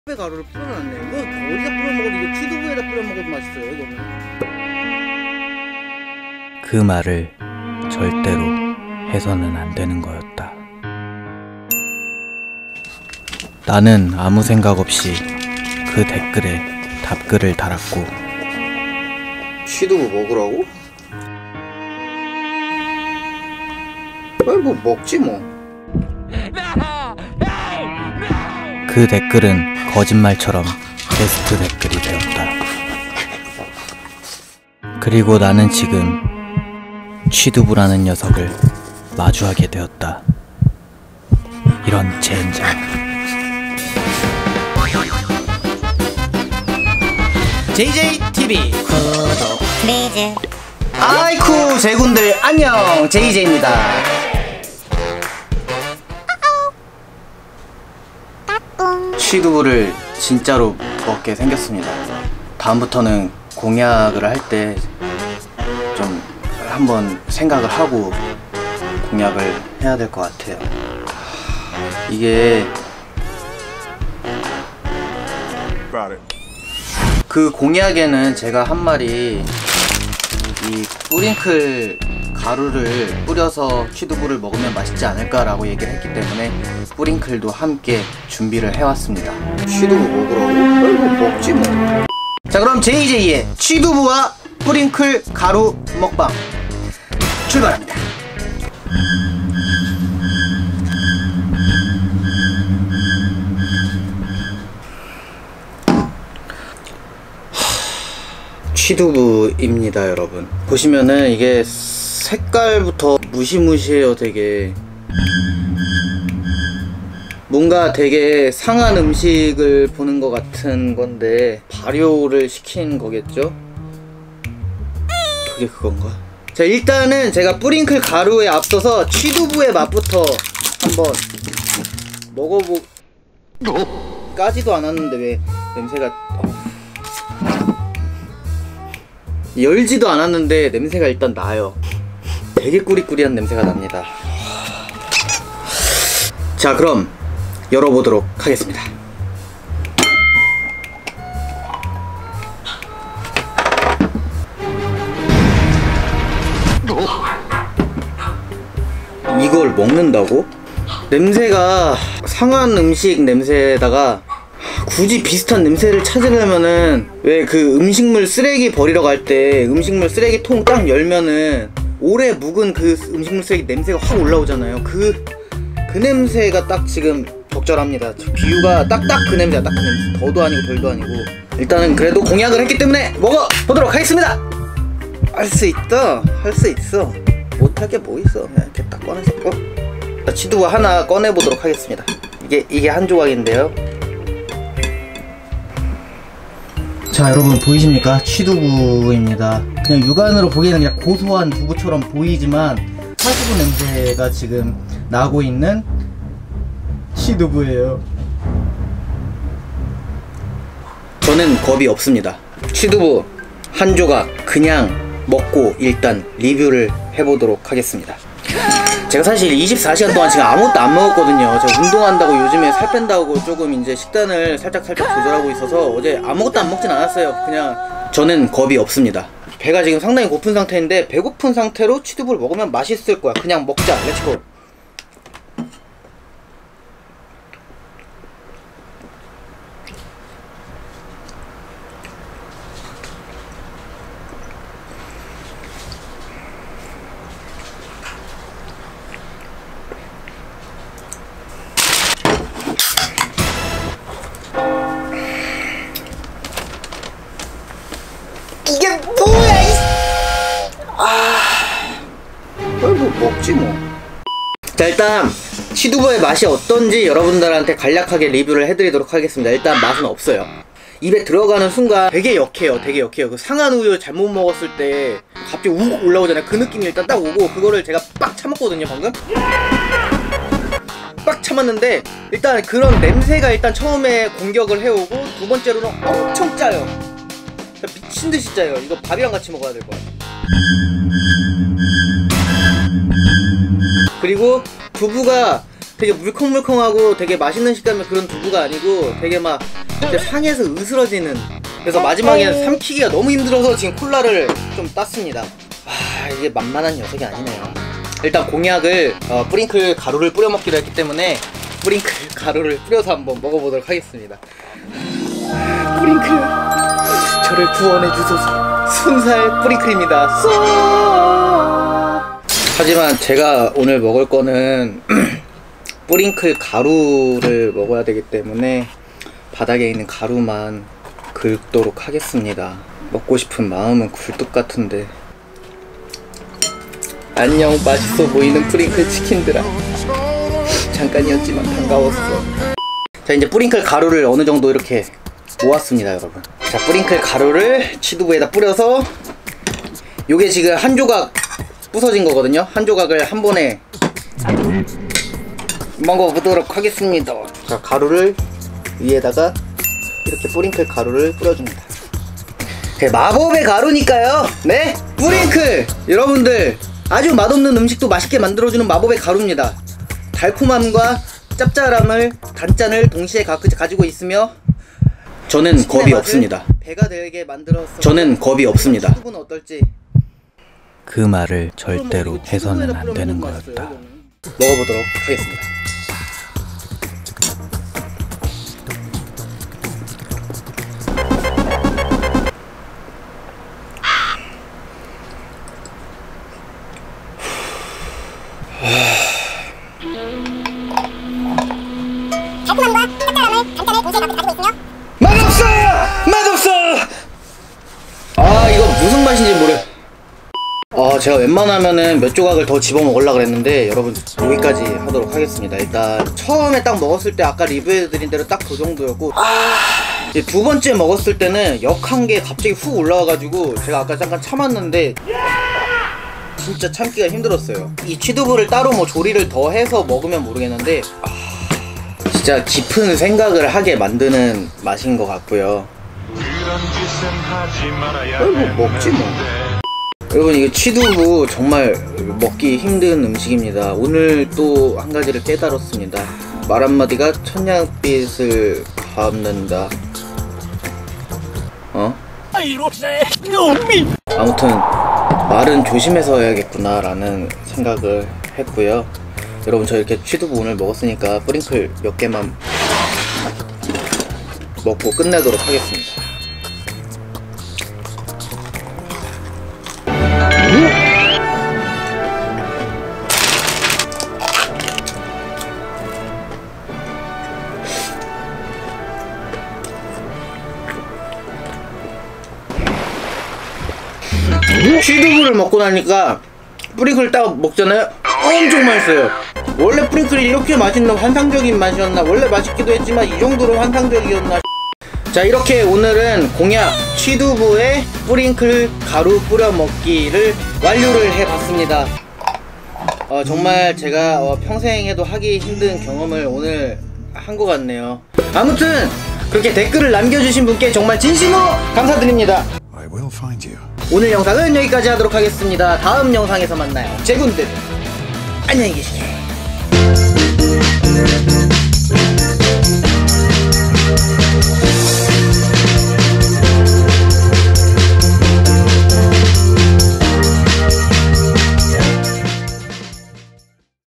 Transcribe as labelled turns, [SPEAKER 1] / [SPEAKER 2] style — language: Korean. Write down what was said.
[SPEAKER 1] 배 가루를 풀어놨네. 이거 어디다 뿌려 먹어도 이거 취두부에다 뿌려 먹어도 맛있어요. 이거는.
[SPEAKER 2] 그 말을 절대로 해서는 안 되는 거였다. 나는 아무 생각 없이 그 댓글에 답글을 달았고,
[SPEAKER 1] 취두부 먹으라고? 아니 뭐 먹지 뭐.
[SPEAKER 2] 그 댓글은 거짓말처럼 베스트 댓글이 되었다. 그리고 나는 지금 취두부라는 녀석을 마주하게 되었다. 이런 젠장.
[SPEAKER 1] JJTV 구독
[SPEAKER 3] 플리즈.
[SPEAKER 1] 아이쿠 제군들 안녕, JJ입니다. 취두부를 진짜로 먹게 생겼습니다. 다음부터는 공약을 할 때 좀 한번 생각을 하고 공약을 해야 될 것 같아요. 이게 그 공약에는 제가 한 말이 이 뿌링클 가루를 뿌려서 취두부를 먹으면 맛있지 않을까라고 얘기를 했기 때문에 뿌링클도 함께 준비를 해왔습니다. 취두부 먹으라고? 아이고 먹지 뭐. 자, 그럼 JJ의 취두부와 뿌링클 가루 먹방 출발합니다. 취두부입니다, 여러분. 보시면은 이게 색깔부터 무시무시해요. 되게 뭔가 되게 상한 음식을 보는 것 같은 건데 발효를 시킨 거겠죠? 그게 그건가? 자, 일단은 제가 뿌링클 가루에 앞서서 취두부의 맛부터 한번 까지도 않았는데 왜 냄새가 열지도 않았는데 냄새가 일단 나요. 되게 꾸리꾸리한 냄새가 납니다. 자, 그럼 열어보도록 하겠습니다. 이걸 먹는다고? 냄새가 상한 음식 냄새에다가 굳이 비슷한 냄새를 찾으려면은 왜 그 음식물 쓰레기 버리러 갈 때 음식물 쓰레기통 딱 열면은 오래 묵은 그 음식물 쓰레기 냄새가 확 올라오잖아요. 그 냄새가 딱 지금 적절합니다. 비유가 딱 그 냄새야. 딱 그 냄새. 더도 아니고 덜도 아니고. 일단은 그래도 공약을 했기 때문에 먹어보도록 하겠습니다. 할 수 있다. 할 수 있어. 못할 게 뭐 있어. 그냥 이렇게 딱 꺼내서 취두부 하나 꺼내보도록 하겠습니다. 이게 한 조각인데요. 자, 여러분 보이십니까? 취두부입니다. 그냥 육안으로 보기에는 그냥 고소한 두부처럼 보이지만 사시부 냄새가 지금 나고 있는 취두부예요. 저는 겁이 없습니다. 취두부 한 조각 그냥 먹고 일단 리뷰를 해보도록 하겠습니다. 제가 사실 24시간 동안 지금 아무것도 안 먹었거든요. 제가 운동한다고 요즘에 살 뺀다고 조금 이제 식단을 살짝 조절하고 있어서 어제 아무것도 안 먹진 않았어요. 그냥 저는 겁이 없습니다. 배가 지금 상당히 고픈 상태인데 배고픈 상태로 취두부를 먹으면 맛있을 거야. 그냥 먹자. 렛츠고. 이게 뭐야? 뭐 먹지 뭐. 자, 일단 취두부의 맛이 어떤지 여러분들한테 간략하게 리뷰를 해드리도록 하겠습니다. 일단 맛은 없어요. 입에 들어가는 순간 되게 역해요. 되게 역해요. 그 상한 우유 잘못 먹었을 때 갑자기 우욱 올라오잖아요. 그 느낌이 일단 딱 오고, 그거를 제가 빡 참았거든요 방금. 빡 참았는데 일단 그런 냄새가 일단 처음에 공격을 해오고, 두 번째로는 엄청 짜요. 미친듯이 짜요. 이거 밥이랑 같이 먹어야 될 것 같아요. 그리고 두부가 되게 물컹물컹하고 되게 맛있는 식감의 그런 두부가 아니고 되게 막 이제 상에서 으스러지는. 그래서 마지막에는 삼키기가 너무 힘들어서 지금 콜라를 좀 땄습니다. 이게 만만한 녀석이 아니네요. 일단 공약을 뿌링클 가루를 뿌려 먹기로 했기 때문에 뿌링클 가루를 뿌려서 한번 먹어보도록 하겠습니다. 뿌링클 저를 구원해 주소서. 순살 뿌링클입니다. 하지만 제가 오늘 먹을 거는 뿌링클 가루를 먹어야 되기 때문에 바닥에 있는 가루만 긁도록 하겠습니다. 먹고 싶은 마음은 굴뚝 같은데. 안녕 맛있어 보이는 뿌링클 치킨들아. 잠깐이었지만 반가웠어. 자, 이제 뿌링클 가루를 어느 정도 이렇게 모았습니다, 여러분. 자, 뿌링클 가루를 취두부에다 뿌려서, 요게 지금 한 조각 부서진 거거든요. 한 조각을 한 번에 먹어보도록 하겠습니다. 자, 가루를 위에다가 이렇게 뿌링클 가루를 뿌려줍니다. 마법의 가루니까요. 네? 뿌링클! 여러분들, 아주 맛없는 음식도 맛있게 만들어주는 마법의 가루입니다. 달콤함과 짭짤함을, 단짠을 동시에 가지고 있으며 저는 겁이 없습니다. 배가 되게 만들어서 저는 겁이 없습니다. 어떨지
[SPEAKER 2] 그 말을 절대로 해서는 안 되는 거였다.
[SPEAKER 1] 먹어보도록 하겠습니다.
[SPEAKER 3] 달콤함과 짭짤함을, 단짠을 동시에 가지고 있으며
[SPEAKER 1] 맛없어! 맛없어! 이거 무슨 맛인지 모르. 제가 웬만하면은 몇 조각을 더 집어 먹으려고 그랬는데 여러분 여기까지 하도록 하겠습니다. 일단 처음에 딱 먹었을 때 아까 리뷰해드린 대로 딱 그 정도였고, 이제 두 번째 먹었을 때는 역한 게 갑자기 훅 올라와가지고 제가 아까 잠깐 참았는데 진짜 참기가 힘들었어요. 이 취두부를 따로 뭐 조리를 더 해서 먹으면 모르겠는데 진짜 깊은 생각을 하게 만드는 맛인 것 같고요. 뭐 먹지 뭐. 여러분, 이거 취두부 정말 먹기 힘든 음식입니다. 오늘 또 한 가지를 깨달았습니다. 말 한마디가 천냥빛을 갚는다. 아무튼 말은 조심해서 해야겠구나 라는 생각을 했고요. 여러분, 저 이렇게 취두부 오늘 먹었으니까 뿌링클 몇 개만 먹고 끝내도록 하겠습니다. 취두부를 먹고 나니까 뿌링클 딱 먹잖아요. 엄청 맛있어요. 원래 뿌링클이 이렇게 맛있는 환상적인 맛이었나? 원래 맛있기도 했지만 이 정도로 환상적이었나? 자, 이렇게 오늘은 공약 취두부에 뿌링클 가루 뿌려 먹기를 완료를 해봤습니다. 정말 제가 평생 해도 하기 힘든 경험을 오늘 한 것 같네요. 아무튼 그렇게 댓글을 남겨주신 분께 정말 진심으로 감사드립니다. 오늘 영상은 여기까지 하도록 하겠습니다. 다음 영상에서 만나요. 제군들 안녕히 계시게.